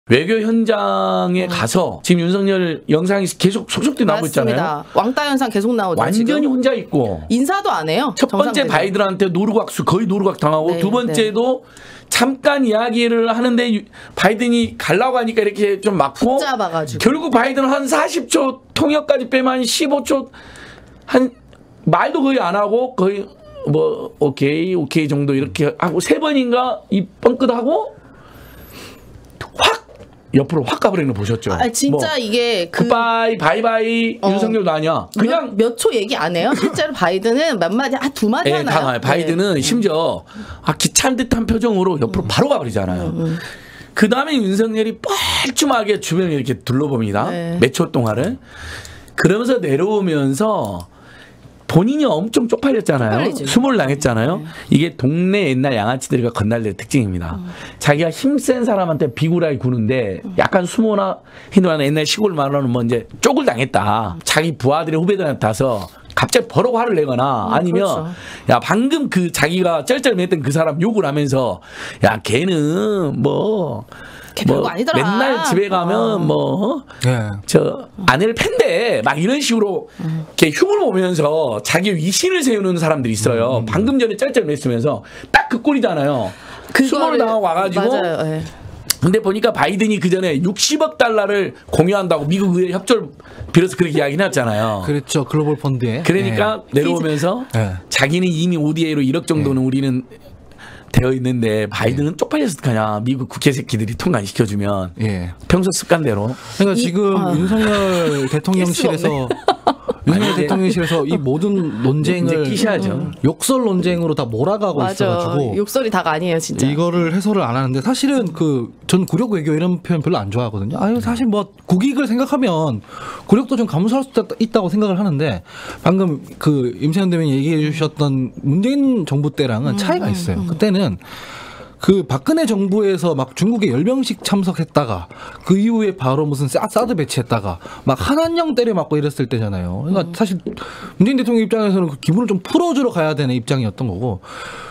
외교 현장에 가서 지금 윤석열 영상이 계속 속속들이 나오고 있잖아요. 왕따 현상 계속 나오죠. 완전히 지금. 혼자 있고 인사도 안 해요. 첫 번째 바이든한테 노루각수 거의 노루각 당하고 두 번째도 잠깐 이야기를 하는데 바이든이 가려고 하니까 이렇게 좀 막고 붙잡아가지고 결국 바이든은 한 40초 통역까지 빼면 한 15초 한 말도 거의 안 하고 거의 뭐 오케이 정도 이렇게 하고 세 번인가 이 뻥끗하고 확 옆으로 확 가버리는 거 보셨죠? 진짜 뭐, 이게 굿바이 바이바이 윤석열도 아니야. 그냥 몇 초 얘기 안 해요. 실제로 바이든은 몇 마디 두 마디 하나요? 바이든은 심지어 귀찮은 듯한 표정으로 옆으로 바로 가버리잖아요. 그 다음에 윤석열이 뻘쭘하게 주변을 이렇게 둘러봅니다. 몇 초 동안을. 그러면서 내려오면서 본인이 엄청 쪽팔렸잖아요. 수모를 당했잖아요. 이게 동네 옛날 양아치들과 건달들의 특징입니다. 자기가 힘센 사람한테 비굴하게 구는데 약간 수모나 hindu나 옛날 시골 말로는 뭐 이제 쪽을 당했다. 자기 부하들의 후배들한테 가서 갑자기 버럭 화를 내거나 아니면 그렇죠. 야 방금 그 자기가 쩔쩔맸던 그 사람 욕을 하면서 야 걔는 뭐 맨날 집에 가면 저 아내를 팬대 막 이런 식으로 이렇게 흉을 보면서 자기 위신을 세우는 사람들이 있어요. 방금 전에 쩔쩔맸으면서 딱 그 꼴이잖아요. 수모를 당하고 와가지고 근데 보니까 바이든이 그 전에 60억 달러를 공유한다고 미국 의회 협조를 빌어서 그렇게 이야기해놨잖아요. 그렇죠. 글로벌 펀드에. 그러니까 내려오면서 자기는 이미 ODA로 1억 정도는 우리는 되어 있는데 바이든은 쪽팔려서 어떡하냐. 미국 국회 새끼들이 통과 안 시켜주면 평소 습관대로. 그러니까 지금 윤석열 대통령실에서 윤석열 대통령실에서 이 모든 논쟁을 끼셔야죠. 욕설 논쟁으로 다 몰아가고 있어가지고 욕설이 다가 아니에요 진짜. 이거를 해설을 안 하는데 사실은 전 굴욕 외교 이런 표현 별로 안 좋아하거든요. 사실 뭐 국익을 생각하면 굴욕도 좀 감수할 수 있다고 생각을 하는데 방금 그 임세현 대변인 얘기해 주셨던 문재인 정부 때랑은 차이가 있어요. 그때는 그 박근혜 정부에서 막 중국에 열병식 참석했다가 그 이후에 바로 무슨 사드 배치했다가 막 한한령 때려 맞고 이랬을 때잖아요. 그러니까 사실 문재인 대통령 입장에서는 그 기분을 좀 풀어주러 가야 되는 입장이었던 거고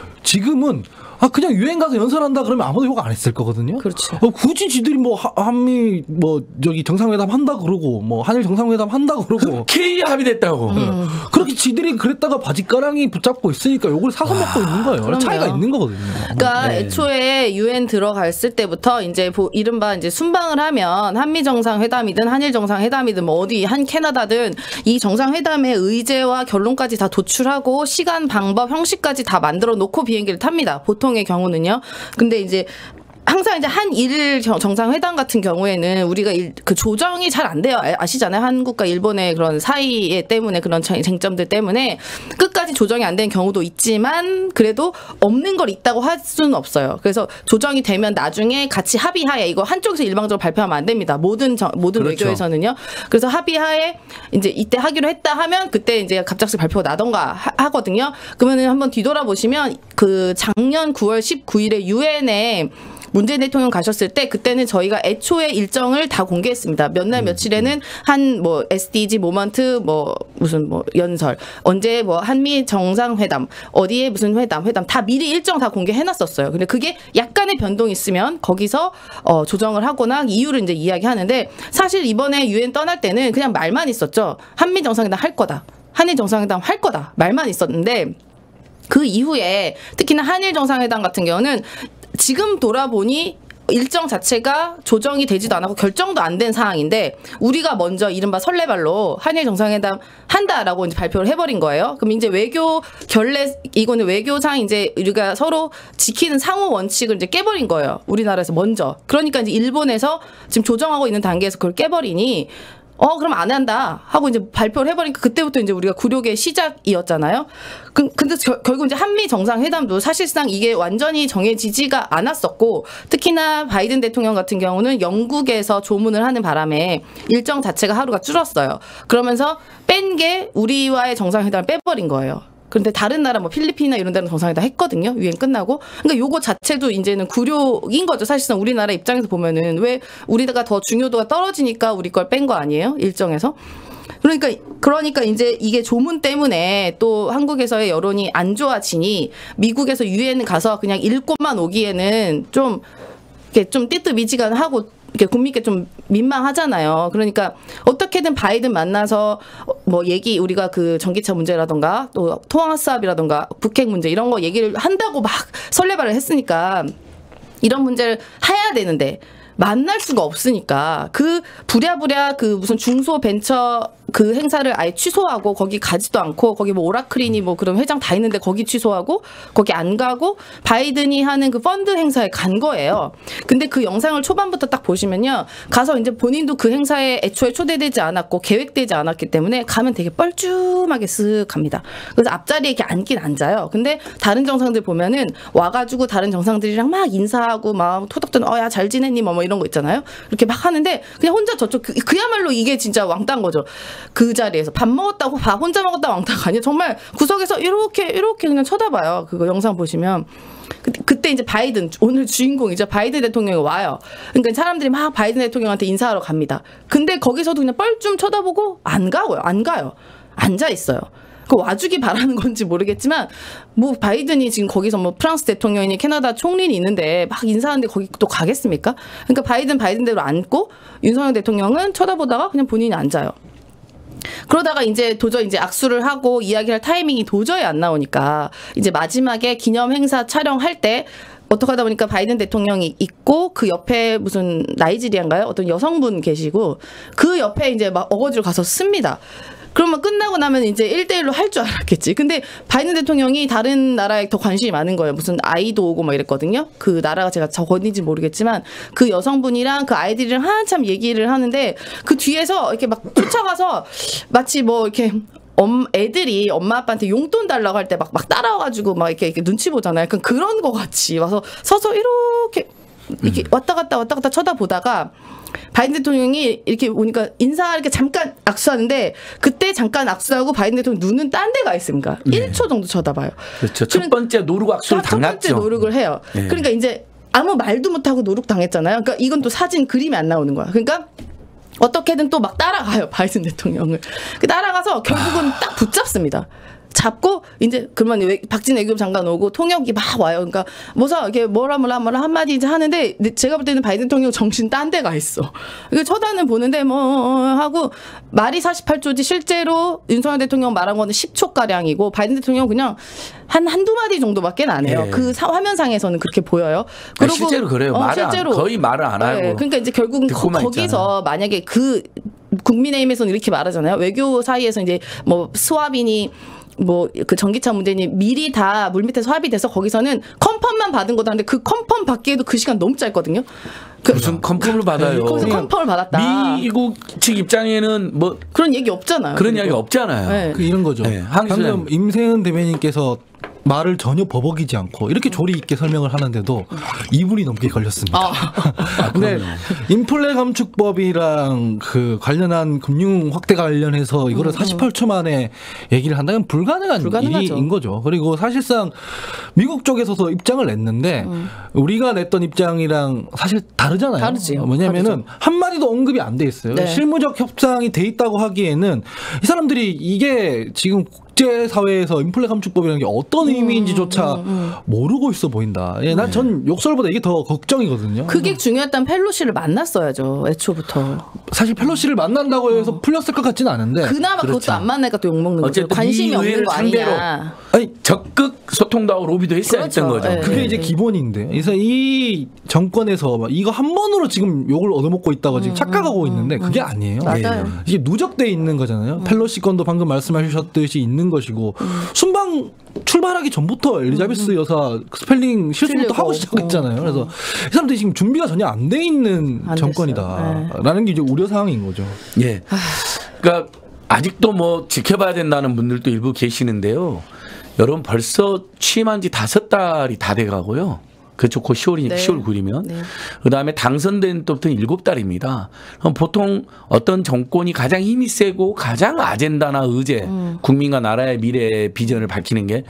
지금은 그냥 유엔 가서 연설한다 그러면 아무도 욕 안 했을 거거든요. 그렇죠. 굳이 지들이 뭐 한미 뭐 저기 정상회담 한다 그러고 뭐 한일 정상회담 한다 그러고 K 합의됐다고. 그렇게 지들이 그랬다가 바지가랑이 붙잡고 있으니까 욕을 사서 먹고 있는 거예요. 그럼요. 차이가 있는 거거든요. 그러니까 애초에 유엔 들어갔을 때부터 이제 이른바 이제 순방을 하면 한미 정상회담이든 한일 정상회담이든 뭐 어디 한 캐나다든 이 정상회담의 의제와 결론까지 다 도출하고 시간, 방법, 형식까지 다 만들어 놓고 비행기를 탑니다. 보통의 경우는요. 근데 이제 항상 이제 한일 정상회담 같은 경우에는 우리가 그 조정이 잘 안 돼요. 아시잖아요. 한국과 일본의 그런 사이 때문에 그런 쟁점들 때문에 끝까지 조정이 안 되는 경우도 있지만 그래도 없는 걸 있다고 할 수는 없어요. 그래서 조정이 되면 나중에 같이 합의하에 이거 한쪽에서 일방적으로 발표하면 안 됩니다. 모든 그렇죠. 외교에서는요. 그래서 합의하에 이제 이때 하기로 했다 하면 그때 이제 갑작스레 발표가 나던가 하거든요. 그러면은 한번 뒤돌아보시면 그 작년 9월 19일에 유엔에 문재인 대통령 가셨을 때 그때는 저희가 애초에 일정을 다 공개했습니다. 몇 날 며칠에는 한 뭐 SDG 모먼트 뭐 무슨 뭐 연설 언제 뭐 한미 정상회담 어디에 무슨 회담 다 미리 일정 다 공개해놨었어요. 근데 그게 약간의 변동이 있으면 거기서 조정을 하거나 이유를 이제 이야기하는데 사실 이번에 유엔 떠날 때는 그냥 말만 있었죠. 한미 정상회담 할 거다. 한일 정상회담 할 거다. 말만 있었는데 그 이후에 특히나 한일 정상회담 같은 경우는 지금 돌아보니 일정 자체가 조정이 되지도 않았고 결정도 안 된 상황인데 우리가 먼저 이른바 설레발로 한일 정상회담 한다라고 이제 발표를 해버린 거예요. 그럼 이제 외교 결례 이거는 외교상 이제 우리가 서로 지키는 상호 원칙을 이제 깨버린 거예요. 우리나라에서 먼저. 그러니까 이제 일본에서 지금 조정하고 있는 단계에서 그걸 깨버리니 그럼 안 한다 하고 이제 발표를 해버리니까 그때부터 이제 우리가 굴욕의 시작이었잖아요. 근데 결국 이제 한미 정상회담도 사실상 이게 완전히 정해지지가 않았었고 특히나 바이든 대통령 같은 경우는 영국에서 조문을 하는 바람에 일정 자체가 하루가 줄었어요. 그러면서 뺀 게 우리와의 정상회담을 빼버린 거예요. 그런데 다른 나라 뭐 필리핀이나 이런 데는 정상회담 했거든요. 유엔 끝나고. 그러니까 요거 자체도 이제는 굴욕인 거죠. 사실상 우리나라 입장에서 보면은 왜 우리가 더 중요도가 떨어지니까 우리 걸 뺀 거 아니에요? 일정에서. 그러니까 이제 이게 조문 때문에 또 한국에서의 여론이 안 좋아지니 미국에서 유엔 가서 그냥 읽고만 오기에는 좀 띠뜻미지근하고 이렇게 국민께 좀 민망하잖아요. 그러니까 어떻게든 바이든 만나서 뭐 우리가 그 전기차 문제라던가 또 통화 사업이라던가 북핵 문제 이런 거 얘기를 한다고 막 설레발을 했으니까 이런 문제를 해야 되는데 만날 수가 없으니까 그 부랴부랴 그 무슨 중소벤처 그 행사를 아예 취소하고 거기 가지도 않고 거기 뭐 오라클이니 뭐 그런 회장 다 있는데 거기 취소하고 거기 안 가고 바이든이 하는 그 펀드 행사에 간 거예요. 근데 그 영상을 초반부터 딱 보시면요. 가서 이제 본인도 그 행사에 애초에 초대되지 않았고 계획되지 않았기 때문에 가면 되게 뻘쭘하게 쓱 갑니다. 그래서 앞자리에 이렇게 앉긴 앉아요. 근데 다른 정상들 보면은 와가지고 다른 정상들이랑 막 인사하고 막 토닥토닥 야 잘 지냈니 뭐 이런 거 있잖아요. 이렇게 막 하는데 그냥 혼자 저쪽 그야말로 이게 진짜 왕따인 거죠. 그 자리에서 밥 먹었다고 혼자 먹었다 왕따가 아니에요. 정말 구석에서 이렇게 그냥 쳐다봐요. 그거 영상 보시면. 그때 이제 바이든 오늘 주인공이죠. 바이든 대통령이 와요. 그러니까 사람들이 막 바이든 대통령한테 인사하러 갑니다. 근데 거기서도 그냥 뻘쭘 쳐다보고 안 가요. 앉아 있어요. 그 와주기 바라는 건지 모르겠지만 뭐 바이든이 지금 거기서 뭐 프랑스 대통령이니 캐나다 총리니 있는데 막 인사하는데 거기 또 가겠습니까? 그러니까 바이든대로 앉고 윤석열 대통령은 쳐다보다가 그냥 본인이 앉아요. 그러다가 이제 도저히 이제 악수를 하고 이야기할 타이밍이 도저히 안 나오니까 이제 마지막에 기념 행사 촬영할 때 어떻게 하다 보니까 바이든 대통령이 있고 그 옆에 무슨 나이지리아인가요? 어떤 여성분 계시고 그 옆에 이제 막 어거지로 가서 씁니다. 그러면 끝나고 나면 이제 1대1로 할 줄 알았겠지. 근데 바이든 대통령이 다른 나라에 더 관심이 많은 거예요. 무슨 아이도 오고 막 이랬거든요. 그 나라가 제가 어딘지 모르겠지만 그 여성분이랑 그 아이들이랑 한참 얘기를 하는데 그 뒤에서 이렇게 막 쫓아가서 마치 뭐 이렇게 애들이 엄마 아빠한테 용돈 달라고 할 때 막 따라와가지고 막 이렇게 눈치 보잖아요. 약간 그런 거 같이 와서 서서 이렇게 왔다 갔다 쳐다보다가 바이든 대통령이 이렇게 오니까 이렇게 잠깐 악수하는데 그때 잠깐 악수하고 바이든 대통령 눈은 딴 데가 있습니까? 1초 정도 쳐다봐요. 그렇죠. 첫 번째 노룩 악수를 당했죠. 첫 번째 노룩을 해요. 네. 그러니까 이제 아무 말도 못하고 노룩 당했잖아요. 그러니까 이건 또 사진 그림이 안 나오는 거야. 그러니까 어떻게든 또 막 따라가요. 바이든 대통령을. 따라가서 결국은 딱 붙잡습니다. 잡고 이제 그러면 박진 외교부 장관 오고 통역이 막 와요. 그러니까 뭐서 이렇게 뭐라 한마디 이제 하는데 제가 볼 때는 바이든 대통령 정신 딴 데가 있어. 이거 쳐다는 보는데 뭐 하고 말이 48초지 실제로 윤석열 대통령 말한 거는 10초 가량이고 바이든 대통령 그냥 한두 마디 정도밖에 안 해요. 예. 그 화면상에서는 그렇게 보여요. 그리고 실제로 그래요. 실제로 거의 말을 안 하고. 네. 그러니까 이제 결국은 거기서 만약에 그 국민의힘에서는 이렇게 말하잖아요. 외교 사이에서 이제 뭐 스왑이니 뭐 그 전기차 문제니 미리 다 물밑에서 합의돼서 거기서는 컨펌만 받은 거다 하는데 그 컨펌 받기에도 그 시간 너무 짧거든요. 무슨 컨펌을 받아요? 거기서 컨펌을 받았다. 미국 측 입장에는 뭐 그런 얘기 없잖아요. 그런 이야기 없잖아요. 네. 이런 거죠. 네. 방금 임세은 대변인께서 말을 전혀 버벅이지 않고 이렇게 조리 있게 설명을 하는데도 2분이 넘게 걸렸습니다. 근데 인플레 감축법이랑 그 관련한 금융 확대 관련해서 이거를 48초 만에 얘기를 한다면 불가능한 일인 거죠. 그리고 사실상 미국 쪽에서도 입장을 냈는데 우리가 냈던 입장이랑 사실 다르잖아요. 다르지. 뭐냐면은 한마디도 언급이 안 돼 있어요. 네. 실무적 협상이 돼 있다고 하기에는 이 사람들이 이게 지금 국제사회에서 인플레 감축법이라는 게 어떤 의미인지조차 모르고 있어 보인다. 예, 난 전 욕설보다 이게 더 걱정이거든요. 그게 중요했던 펠로시를 만났어야죠. 애초부터. 사실 펠로시를 만난다고 해서 풀렸을 것 같지는 않은데. 그나마 그렇죠. 그것도 안 만나니까 또 욕먹는 거죠. 관심이 없는 거 아니냐. 아니 적극 소통도 하고 로비도 했어야 했던 거죠. 네. 그게 이제 기본인데. 그래서 이 정권에서 이거 한 번으로 지금 욕을 얻어먹고 있다고 지금 착각하고 있는데 그게 아니에요. 맞아요. 이게 누적돼 있는 거잖아요. 펠로시 건도 방금 말씀하셨듯이 있는 것이고 순방 출발하기 전부터 엘리자베스 여사 스펠링 실수부터 하고 시작했잖아요. 그래서 이 사람들이 지금 준비가 전혀 안 돼 있는 정권이다라는 게 이제 우려 사항인 거죠. 예. 그러니까 아직도 뭐 지켜봐야 된다는 분들도 일부 계시는데요. 여러분 벌써 취임한 지 5달이 다 돼가고요. 그렇죠. 곧 10월 9일이면. 네. 그다음에 당선된 때부터 7달입니다. 그럼 보통 어떤 정권이 가장 힘이 세고 가장 아젠다나 의제, 국민과 나라의 미래 비전을 밝히는 게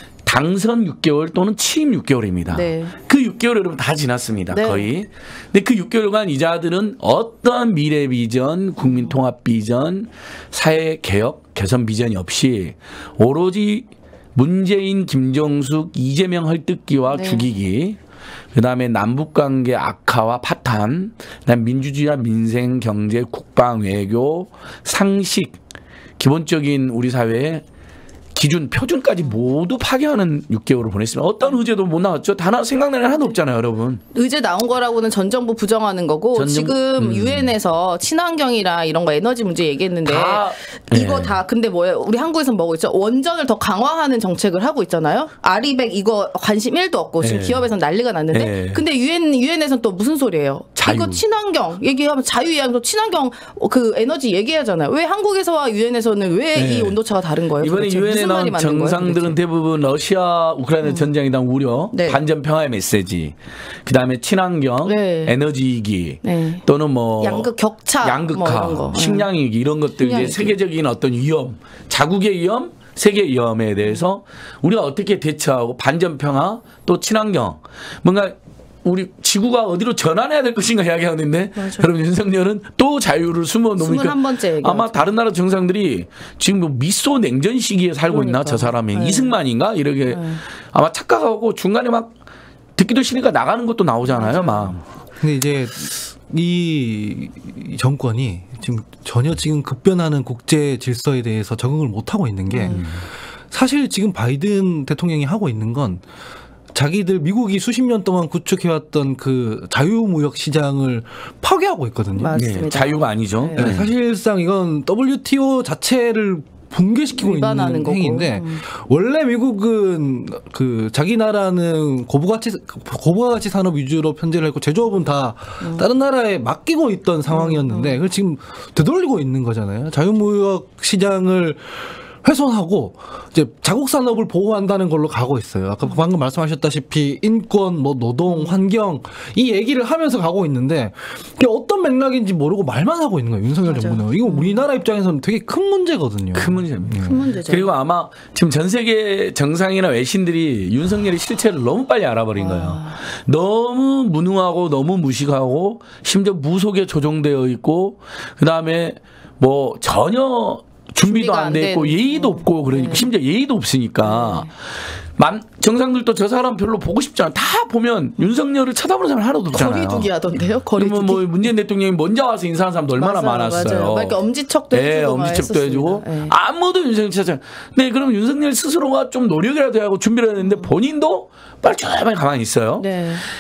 당선 6개월 또는 취임 6개월입니다. 네. 그 6개월 여러분 다 지났습니다. 네. 거의. 근데 그 6개월간 이 자들은 어떠한 미래 비전, 국민 통합 비전, 사회 개혁, 개선 비전이 없이 오로지 문재인, 김정숙, 이재명 헐뜯기와 죽이기 그다음에 남북관계 악화와 파탄, 그다음 민주주의와 민생, 경제, 국방, 외교, 상식, 기본적인 우리 사회의 기준, 표준까지 모두 파괴하는 6개월을 보냈습니다. 어떤 의제도 못 나왔죠. 단어 생각나는 게 하나도 없잖아요, 여러분. 의제 나온 거라고는 전 정부 부정하는 거고 지금 유엔에서 친환경이랑 이런 거 에너지 문제 얘기했는데 이거 다 근데 뭐예요? 우리 한국에서는 뭐고 있죠? 원전을 더 강화하는 정책을 하고 있잖아요. 아리백 이거 관심 1도 없고 지금 기업에서는 난리가 났는데 근데 유엔에서는 또 무슨 소리예요? 자유. 이거 친환경 얘기하면 자유 얘기하면 친환경 그 에너지 얘기하잖아요. 왜 한국에서와 유엔에서는 왜 이 온도차가 다른 거예요? 이번에 유엔에 나온 정상들은 대부분 러시아 우크라이나 전쟁에 대한 우려, 반전 평화의 메시지, 그다음에 친환경, 에너지 위기, 또는 뭐 양극 격차, 양극화, 뭐 식량 위기 이런 것들 이제 세계적인 어떤 위험, 자국의 위험, 세계 위험에 대해서 우리가 어떻게 대처하고 반전 평화 또 친환경 뭔가 우리 지구가 어디로 전환해야 될 것인가 이야기하는데 여러분 윤석열은 또 자유를 숨어 놓으니까 아마 다른 나라 정상들이 지금 뭐 미소 냉전 시기에 살고 있나 저 사람이 이승만인가 이렇게 아마 착각하고 중간에 막 듣기도 싫으니까 나가는 것도 나오잖아요 막. 근데 이제 이 정권이 지금 전혀 지금 급변하는 국제 질서에 대해서 적응을 못 하고 있는 게 사실 지금 바이든 대통령이 하고 있는 건 자기들 미국이 수십 년 동안 구축해왔던 그 자유무역 시장을 파괴하고 있거든요. 맞습니다. 네, 자유가 아니죠. 네. 사실상 이건 WTO 자체를 붕괴시키고 있는 행위인데 원래 미국은 그 자기 나라는 고부가치 산업 위주로 편제를 했고 제조업은 다 다른 나라에 맡기고 있던 상황이었는데 그걸 지금 되돌리고 있는 거잖아요. 자유무역 시장을 훼손하고 이제 자국 산업을 보호한다는 걸로 가고 있어요. 아까 방금 말씀하셨다시피 인권, 뭐 노동, 환경 이 얘기를 하면서 가고 있는데 이게 어떤 맥락인지 모르고 말만 하고 있는 거예요. 윤석열 정부는. 이거 우리나라 입장에서는 되게 큰 문제거든요. 큰 문제입니다. 큰 문제죠. 그리고 아마 지금 전 세계 정상이나 외신들이 윤석열의 실체를 너무 빨리 알아버린 거예요. 너무 무능하고 너무 무식하고 심지어 무속에 조종되어 있고 그다음에 뭐 전혀 준비도 안 돼 있고 예의도 없고 그러니까 심지어 예의도 없으니까 정상들도 저 사람 별로 보고 싶지 않아. 다 보면 윤석열을 쳐다보는 사람 하나도 없잖아요. 거리두기 하던데요. 거리두기. 뭐 문재인 대통령이 먼저 와서 인사하는 사람도 얼마나 많았어요. 그러니까 엄지척도 해주고 엄지척도 해주고 아무도 윤석열 찾아. 네, 그럼 윤석열 스스로가 좀 노력이라도 하고 준비를 했는데 본인도 빨리 가만히 있어요.